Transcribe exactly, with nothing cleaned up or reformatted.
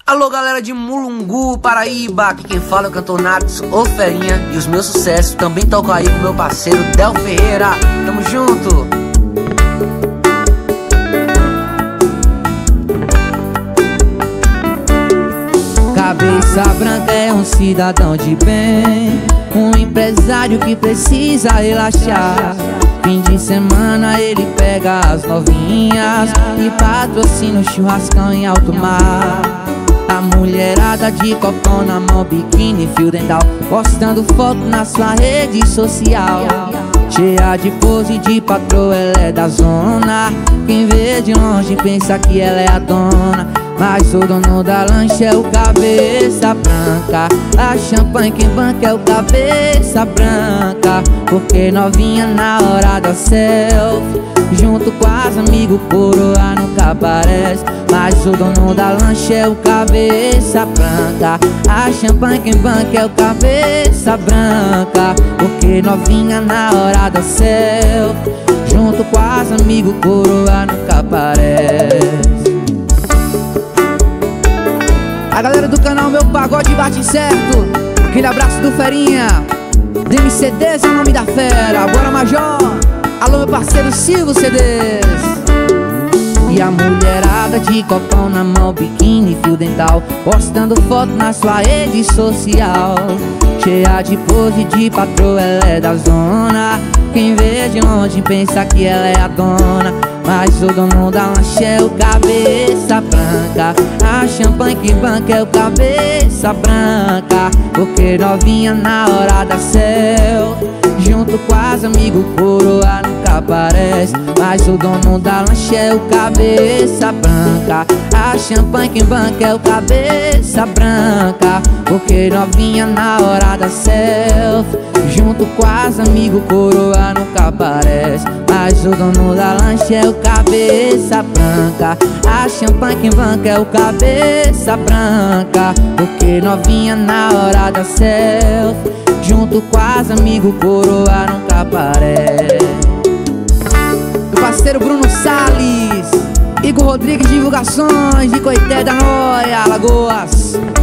Alô galera de Mulungu, Paraíba, aqui quem fala é o cantor Natos, o Ferinha. E os meus sucessos também tocam aí com meu parceiro Del Ferreira. Tamo junto! Cabeça branca é um cidadão de bem, um empresário que precisa relaxar. Fim de semana ele pega as novinhas e patrocina o churrascão em alto mar. A mulherada de copão na mão, biquíni, fio dental, postando foto na sua rede social. Cheia de pose de patroa, ela é da zona. Quem vê de longe pensa que ela é a dona, mas o dono da lancha é o cabeça branca. A champanhe quem banca é o cabeça branca. Porque novinha na hora da selfie, junto com as amigos, coroa nunca aparece. Mas o dono da lancha é o cabeça branca. A champanhe quem banca é o cabeça branca. Porque novinha na hora da selfie, junto com as amigos, coroa nunca aparece. A galera do canal Meu Pagode bate certo. Aquele abraço do Ferinha. M C Ds é o nome da fera. Bora Major. Alô meu parceiro Silvio C Ds. E a mulherada de copão na mão, biquíni, fio dental, postando foto na sua rede social. Cheia de pose de patroa, ela é da zona. Quem vê de longe pensa que ela é a dona, mas o dono da lancha é o cabeça branca. A champanhe que banca é o cabeça branca. Porque novinha na hora da selfie, junto com as amigos, coroa nunca aparece. Mas o dono da lancha é o cabeça branca. A champanhe que banca é o cabeça branca. Porque novinha na hora da selfie, junto com as amigos, coroa nunca aparece. Mas o dono da lancha é o cabeça branca. A champanhe que banca é o cabeça branca. Porque novinha na hora da selfie, junto com as amigos, coroa nunca aparece. Meu parceiro Bruno Salles, Igor Rodrigues Divulgações de Coité da Noia, Alagoas.